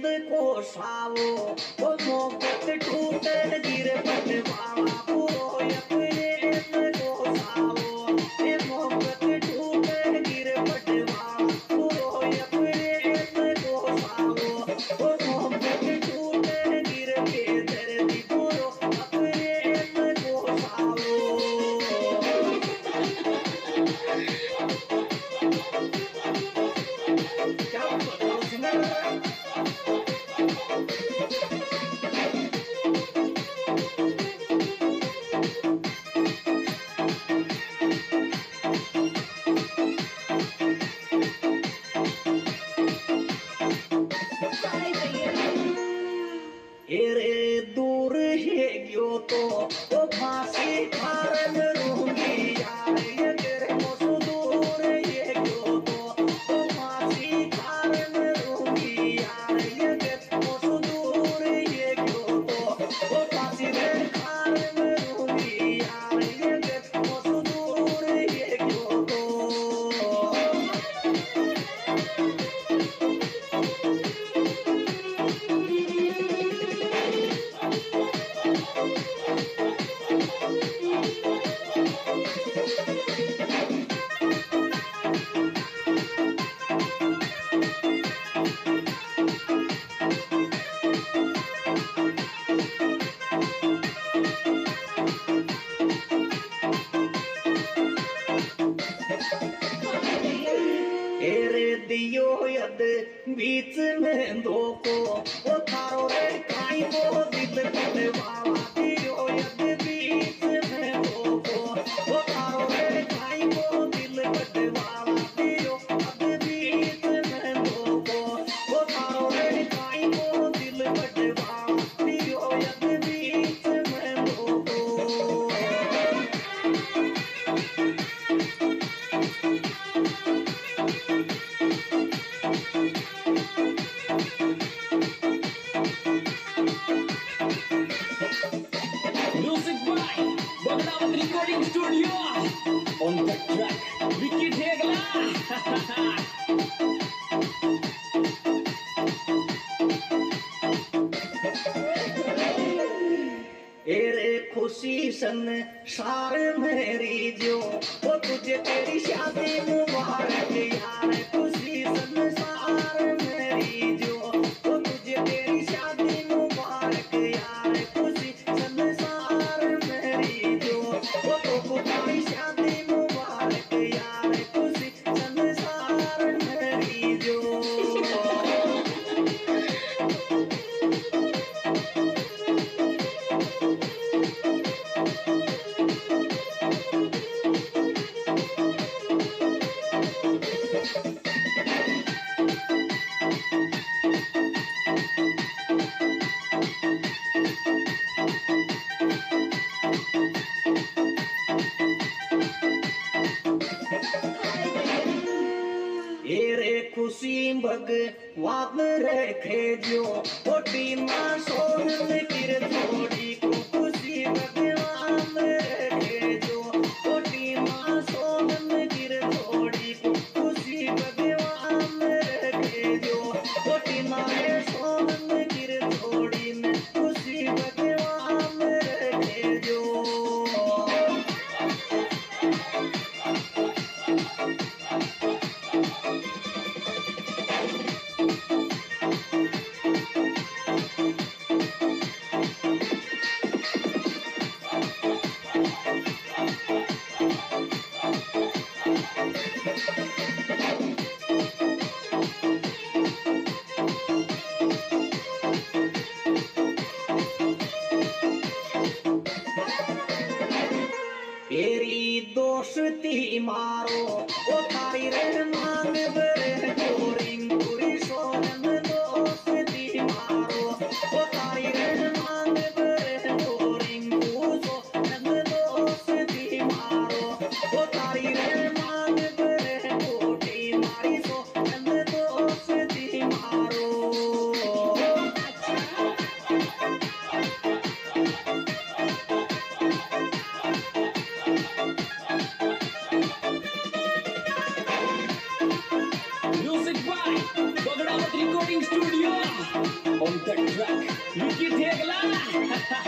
को सावो वो मोहब्बत टूटे गिरे पटवाला पूरो प्रेत को सावो ये मोहब्बत टूटे गिरे पटवाला पूरो प्रेत को सावो वो मोहब्बत टूटे गिरे के दर्दी पूरो प्रेत को सावो। क्या बताओ सिंगर एरे दूर है गयो तो वो फांसी खारन रहूंगी यार ये तेरे मोसो दूर है गयो तो वो फांसी खारन रहूंगी यार ये तेरे मोसो दूर है गयो तो वो फांसी रे खारन रहूंगी यार ये तेरे मोसो दूर है गयो तो। एरे दियो यद बीच में दो को वो थारो रे काई को दिल पटवाला दियो यद बीच में दो को वो थारो रे काई को दिल पटवाला दियो यद बीच में दो को वो थारो रे काई को दिल पटवाला दियो यद बीच में दो को। Music by Bhagrawat Recording Studio. On the track, Vicky Dhegla. एरे खुशी सन सार मेरी जो वो तुझे तेरी शादी मुबारक यार खुशी सन सार मेरी जो वो तुझे तेरी शादी मुबारक यार खुशी सन सार मेरी जो वो तो तुम्हारी शादी मुबारक यार खुशी सन सार मेरी जो। एरे खुशी भगवान रखे जो कोटी मां सोन किर थोड़ी को खुशी भगवान रखे जो कोटी मां सोन किर थोड़ी को खुशी भगवान रखे जो कोटी माए सोन किर थोड़ी में खुशी भगवान रखे जो। तेरी दोस्ती मारो ओ थारी रे मान बरे गोरिंग पूरी सोनम दोस्ती मारो ओ थारी रे मान बरे गोरिंग सोनम दोस्ती मारो ओ थारी रे मान बरे गोटी मारी सोनम दोस्ती मारो। On the track, Vicky Tegla.